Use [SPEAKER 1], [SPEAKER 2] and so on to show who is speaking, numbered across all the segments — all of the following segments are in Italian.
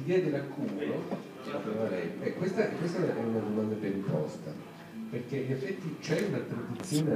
[SPEAKER 1] l'idea dell'accumulo, questa è una domanda ben posta, perché in effetti c'è una tradizione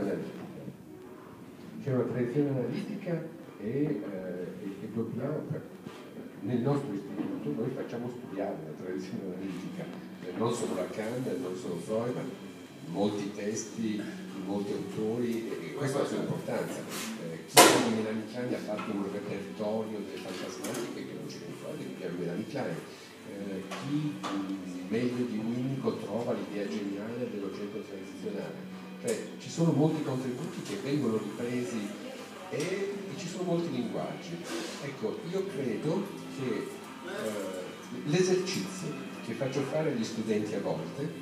[SPEAKER 1] analitica e dobbiamo, nel nostro istituto noi facciamo studiare la tradizione analitica, non solo Lacan, non solo Freud, ma molti testi di molti autori, e questa ha la sua importanza. Chi come Melanie Klein ha fatto un repertorio delle fantasmatiche che non c'è in Freud, che chiama Melanie Klein. Chi meglio di Winnicott trova l'idea geniale dell'oggetto transizionale. Cioè ci sono molti contributi che vengono ripresi e ci sono molti linguaggi. Ecco, io credo che l'esercizio che faccio fare agli studenti a volte,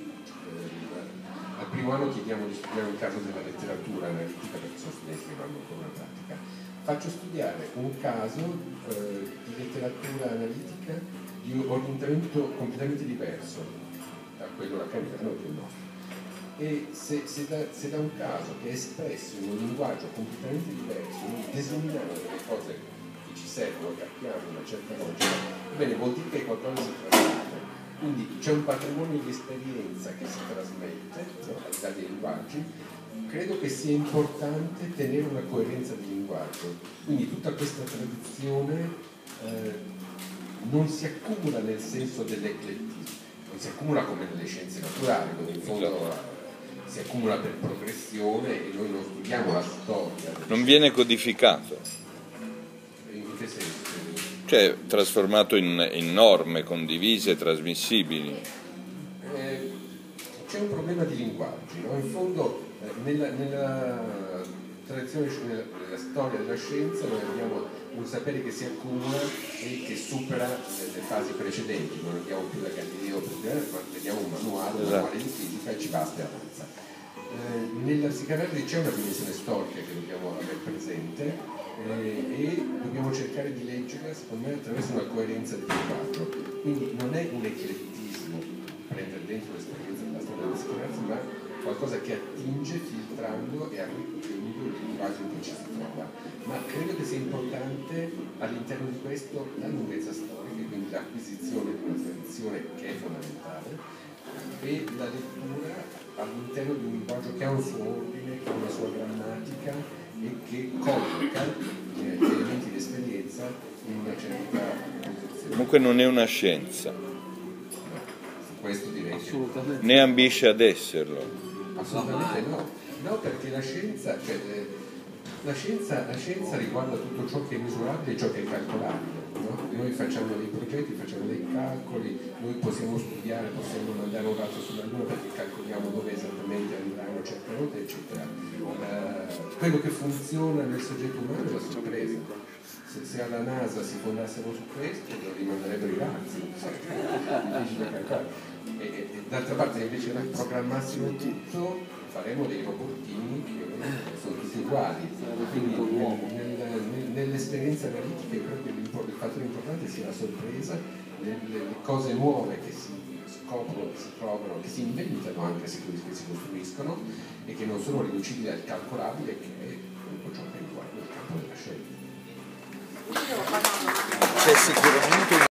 [SPEAKER 1] al primo anno chiediamo di studiare un caso della letteratura analitica, perché sono studenti che vanno ancora in pratica, faccio studiare un caso di letteratura analitica di un orientamento completamente diverso da quello lacaniano che il nostro. E se da un caso che è espresso in un linguaggio completamente diverso, noi designiamo delle cose che ci servono, capiamo una certa logica, bene, vuol dire che qualcosa si trasmette. Quindi c'è un patrimonio di esperienza che si trasmette, no? Al di là dei linguaggi. Credo che sia importante tenere una coerenza di linguaggio. Quindi tutta questa tradizione non si accumula nel senso dell'eclettismo, non si accumula come nelle scienze naturali, dove in fondo si accumula per progressione e noi non studiamo la storia.
[SPEAKER 2] Non viene codificato.
[SPEAKER 1] In che senso?
[SPEAKER 2] Cioè trasformato in norme condivise, trasmissibili.
[SPEAKER 1] C'è un problema di linguaggi, no? In fondo nella tradizione, nella storia della scienza noi abbiamo un sapere che si accumula e che supera le fasi precedenti, non andiamo più da Galileo, ma vediamo un manuale di fisica e ci basta e avanza. Nella psicanalisi c'è una dimensione storica che dobbiamo avere presente e dobbiamo cercare di leggerla, secondo me, attraverso una coerenza di linguaggio. Quindi non è un eclettismo prendere dentro l'esperienza della storia della psicanalisi, ma qualcosa che attinge filtrando e arricchendo il linguaggio in cui ci si trova. Ma credo che sia importante all'interno di questo la lunghezza storica, quindi l'acquisizione di una tradizione che è fondamentale, e la lettura all'interno di un linguaggio che ha un suo ordine, che ha una sua grammatica e che colloca gli elementi di esperienza in una certa posizione.
[SPEAKER 2] Comunque non è una scienza.
[SPEAKER 1] No, su questo direi
[SPEAKER 3] assolutamente.
[SPEAKER 2] Né ambisce ad esserlo.
[SPEAKER 1] Assolutamente no, perché la scienza riguarda tutto ciò che è misurabile e ciò che è calcolabile. No? Noi facciamo dei progetti, facciamo dei calcoli, noi possiamo studiare, possiamo mandare un razzo sulla Luna perché calcoliamo dove esattamente andrà una certa rotta, eccetera. Quello che funziona nel soggetto umano è la sorpresa. Se alla NASA si fondassero su questo, lo rimanderebbero i razzi, difficile calcolare. E d'altra parte invece che programmassimo tutto, faremo dei robottini che sono tutti uguali. Quindi nell'esperienza analitica credo che il fattore importante sia la sorpresa, le cose nuove che si scoprono, che si trovano, che si inventano anche, che si costruiscono e che non sono riducibili al calcolabile, che è tutto ciò che riguarda il campo della scelta.
[SPEAKER 2] C'è sicuramente